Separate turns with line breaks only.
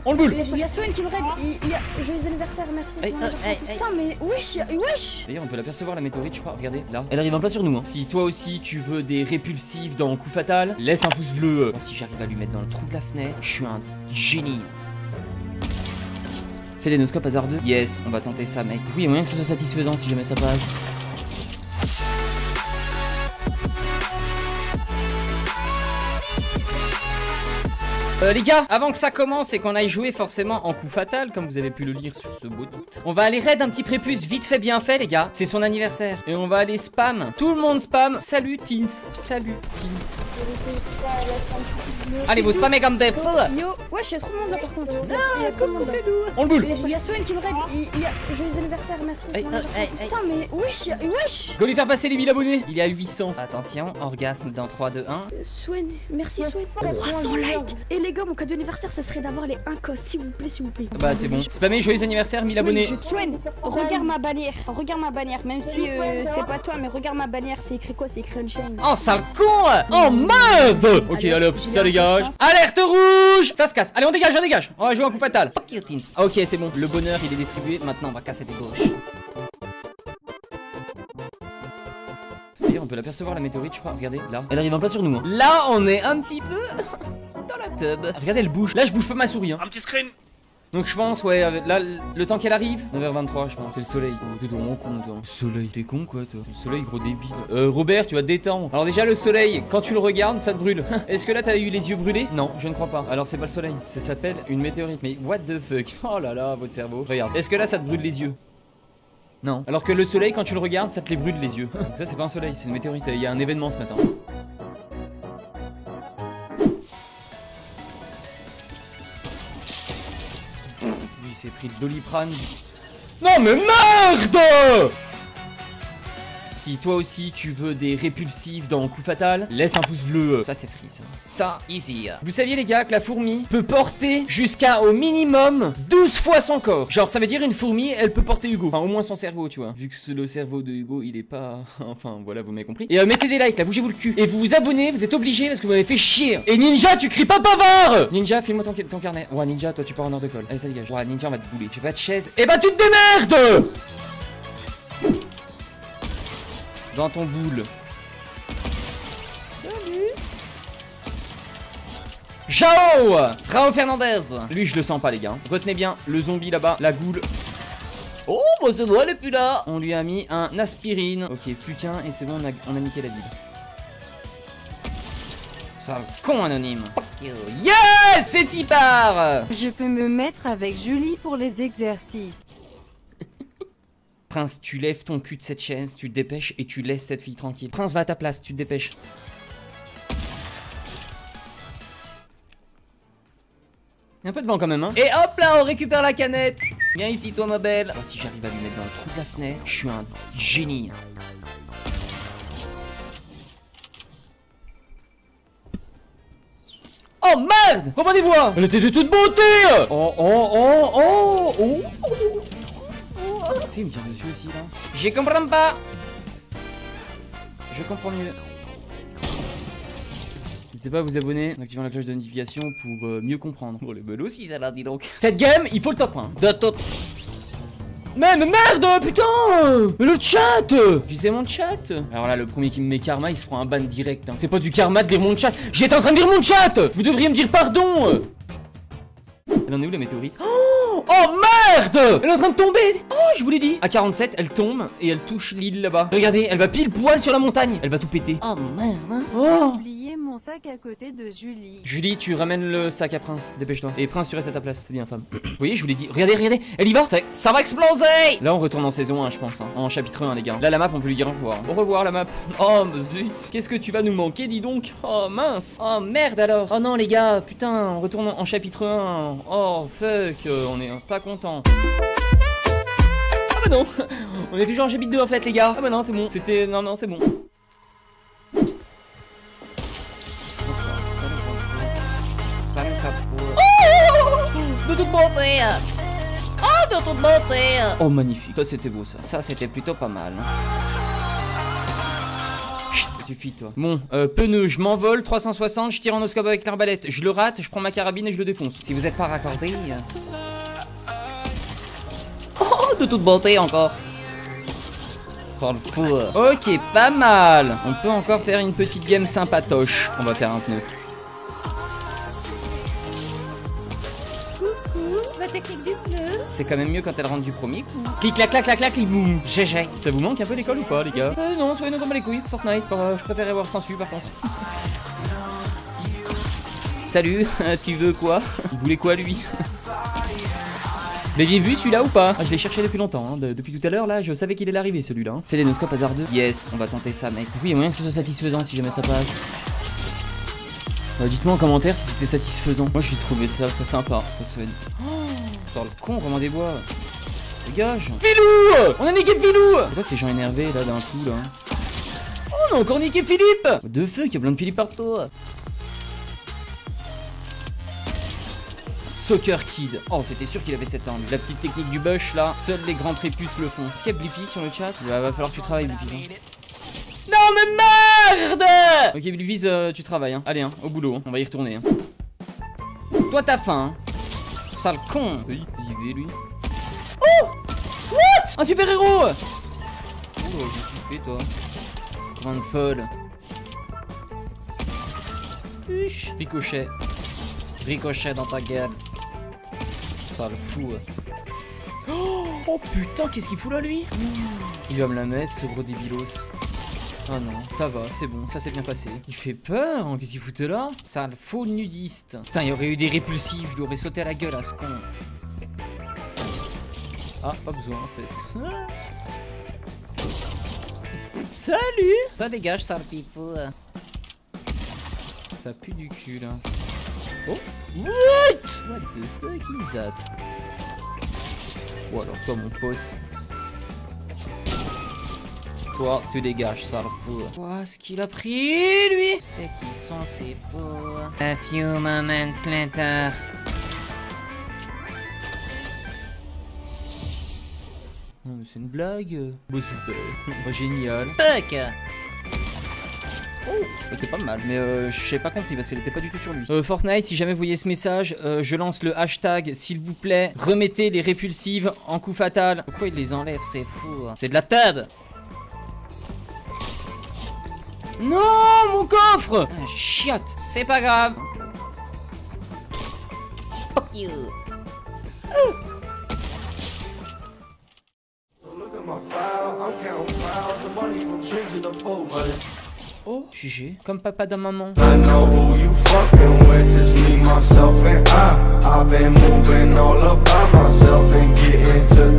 On le boule.
Il y a Swen qui me raid, il y a joyeux anniversaire, merci. Putain mais wesh.
D'ailleurs on peut l'apercevoir la météorite je crois, regardez là. Elle arrive en plein sur nous hein. Si toi aussi tu veux des répulsifs dans Coup Fatal, laisse un pouce bleu. Bon, si j'arrive à lui mettre dans le trou de la fenêtre, je suis un génie. Fais des noscopes hasardeux. Yes, on va tenter ça mec. Oui, il y a moyen que ce soit satisfaisant si jamais ça passe. Les gars, avant que ça commence et qu'on aille jouer forcément en Coup Fatal, comme vous avez pu le lire sur ce beau titre, on va aller raid un petit prépuce vite fait bien fait les gars. C'est son anniversaire. Et on va aller spam. Tout le monde spam. Salut Teens. Salut Teens. Allez vous spammez comme des fous.
Yo, wesh, il y a trop de monde là par contre.
C'est nous. On le boule.
Il y a Swen qui me raid, il y a joyeux anniversaire, merci. Putain mais wesh.
Go lui faire passer les 1000 abonnés. Il est à 800. Attention, orgasme dans 3, 2, 1.
Swen, merci Swen. 300 likes. Et les gars, mon cadeau d'anniversaire, ça serait d'avoir les 1 cos, s'il vous plaît.
Bah c'est bon. Spammez joyeux anniversaire, 1000 abonnés.
Swen, regarde ma bannière, même si c'est pas toi, mais regarde ma bannière, c'est écrit quoi? C'est écrit Unchained.
Oh sale con. Oh merde. Ok allez hop, ça dégage. Alerte rouge. Ça se casse. Allez on dégage. On va jouer en Coup Fatal. Fuck you Teens. Ok c'est bon, le bonheur il est distribué. Maintenant on va casser des gauches. D'ailleurs on peut l'apercevoir la météorite je crois, regardez là. Elle arrive en plein sur nous hein. Là on est un petit peu dans la tub. Regardez elle bouge. Là je bouge pas ma souris hein.
Un petit screen.
Donc je pense ouais là le temps qu'elle arrive 9h23 je pense. C'est le soleil. Oh, t'es vraiment con toi. Le soleil, t'es con quoi toi. Le soleil gros débile. Robert tu vas te détendre. Alors déjà le soleil quand tu le regardes ça te brûle. Est-ce que là t'as eu les yeux brûlés? Non je ne crois pas. Alors c'est pas le soleil. Ça s'appelle une météorite. Mais what the fuck. Oh là là votre cerveau. Regarde. Est-ce que là ça te brûle les yeux? Non. Alors que le soleil quand tu le regardes ça te les brûle les yeux. Donc ça c'est pas un soleil c'est une météorite. Il y a un événement ce matin. Lui s'est pris le Doliprane. Non mais merde! Si toi aussi tu veux des répulsifs dans Coup Fatal, laisse un pouce bleu. Ça c'est free ça. Ça, easy. Vous saviez les gars que la fourmi peut porter jusqu'à au minimum 12 fois son corps. Genre ça veut dire une fourmi elle peut porter Hugo. Enfin au moins son cerveau tu vois. Vu que le cerveau de Hugo il est pas... Enfin voilà vous m'avez compris. Et mettez des likes là, bougez-vous le cul. Et vous vous abonnez, vous êtes obligés parce que vous m'avez fait chier. Et Ninja tu cries pas bavard. Ninja file-moi ton carnet. Ouais Ninja toi tu pars en heure de colle. Allez ça dégage. Ouais Ninja on va te bouler. J'ai pas de chaise. Et bah tu te démerdes dans ton boule. Salut. Jao Rao Fernandez. Lui je le sens pas les gars. Retenez bien le zombie là-bas, la goule. Oh bah c'est bon elle est plus là. On lui a mis un aspirine. Ok plus qu'un et c'est bon on a niqué la ville. Sale con anonyme. Yes c'est y part.
Je peux me mettre avec Julie pour les exercices.
Prince, tu lèves ton cul de cette chaise, tu te dépêches et tu laisses cette fille tranquille. Prince, va à ta place, tu te dépêches. Il y a un peu de vent quand même, hein. Et hop là, on récupère la canette. Viens ici, toi, ma belle. Alors, si j'arrive à lui mettre dans le trou de la fenêtre, je suis un génie. Oh merde! Reprenez-vous! Elle était de toute beauté! Oh! Il me tire dessus aussi là. Je comprends pas. Je comprends mieux. N'hésitez pas à vous abonner en activant la cloche de notification pour mieux comprendre. Bon les bells aussi ça là dis donc. Cette game il faut le top 1. De top. Mais merde putain. Mais le chat. Visez mon chat. Alors là le premier qui me met karma il se prend un ban direct hein. C'est pas du karma de lire mon chat. J'étais en train de lire mon chat. Vous devriez me dire pardon. Elle en est où la météorite? Oh merde! Elle est en train de tomber! Oh je vous l'ai dit! À 47 elle tombe et elle touche l'île là-bas. Regardez elle va pile poil sur la montagne. Elle va tout péter. Oh merde hein. Oh.
Oublié mon sac à côté de Julie.
Julie tu ramènes le sac à Prince. Dépêche-toi. Et Prince tu restes à ta place. C'est bien femme. Vous voyez je vous l'ai dit. Regardez elle y va. Ça va exploser. Là on retourne en saison 1 je pense hein. En chapitre 1 les gars. Là la map on peut lui dire au revoir. Au revoir la map. Oh zut. Qu'est-ce que tu vas nous manquer dis donc. Oh mince. Oh merde alors. Oh non les gars. Putain on retourne en chapitre 1. Oh fuck. On est pas content. Ah bah non. On est toujours en chapitre 2 en fait les gars. Ah bah non c'est bon. C'était... Non c'est bon. Salut ça fout. De toute beauté. Oh de toute beauté. Oh magnifique. Ça c'était beau ça. Ça c'était plutôt pas mal. Chut, Ça suffit toi. Bon, pneu, je m'envole, 360, je tire en oscope avec l'arbalète. Je le rate, je prends ma carabine et je le défonce. Si vous êtes pas raccordé... Oh, de toute beauté encore. Par le fou. Ok, pas mal. On peut encore faire une petite game sympatoche. On va faire un pneu. C'est quand même mieux quand elle rentre du premier coup. Clic, clac, clac, clac, clac, clic, boum. GG. Ça vous manque un peu l'école ou pas, les gars? Non, soyez nous dans les couilles. Fortnite, je préférais voir Sensu par contre. Salut, tu veux quoi? Il voulait quoi lui? Mais j'ai vu celui-là ou pas? Je l'ai cherché depuis longtemps, hein. Depuis tout à l'heure là, je savais qu'il allait arriver celui-là. Hein. Félénoscope hasardeux. Yes, on va tenter ça mec. Oui, il y a moyen que ce soit satisfaisant si jamais ça passe. Dites-moi en commentaire si c'était satisfaisant. Moi j'ai trouvé ça très sympa. Sors le con, vraiment des bois. Dégage. Filou! On a niqué Filou! Pourquoi ces gens énervés là d'un coup là? Oh on a encore niqué Philippe! De feu qu'il y a plein de Philippe partout. Soccer Kid. Oh, c'était sûr qu'il avait cette arme. La petite technique du bush là, seuls les grands prépuces le font. Est-ce qu'il y a Blippi sur le chat? Va falloir que tu travailles, Blippi. Hein. Non, mais merde! Ok, Blippi, tu travailles. Hein. Allez, hein, au boulot. Hein. On va y retourner. Hein. Toi, t'as faim. Hein. Sale con. Oui, j'y vais, lui. Oh! What? Un super héros! Oh, qu'est-ce que tu fais, toi? Grande folle. Ricochet. Ricochet dans ta gueule. Ça le fou. Oh putain, qu'est-ce qu'il fout là lui? Il va me la mettre ce gros débilos. Oh non, ça va, c'est bon, ça s'est bien passé. Il fait peur, hein, qu'est-ce qu'il foutait là? Ça le faux nudiste. Putain, il y aurait eu des répulsifs, je lui aurais sauté à la gueule à ce con. Ah, pas besoin en fait. Salut! Ça dégage, ça le pipo. Ça pue du cul là. Oh! What the fuck is that? Oh alors toi mon pote. Toi tu dégages ça le fou. Quoi ce qu'il a pris lui? C'est qui sont ces fous? A few moments later. Non mais c'est une blague. Bah super. Bah génial. Fuck! Oh, c'était pas mal, mais j'ai pas compris parce qu'elle était pas du tout sur lui. Fortnite, si jamais vous voyez ce message, je lance le hashtag, s'il vous plaît, remettez les répulsives en coup fatal. Pourquoi il les enlève? C'est fou. Hein. C'est de la tab. Non, mon coffre! Ah, chiotte, c'est pas grave. Fuck you. Oh. Oh, GG, comme papa d'un maman. I know who you fucking with, it's me, myself and I've been moving all about myself and getting to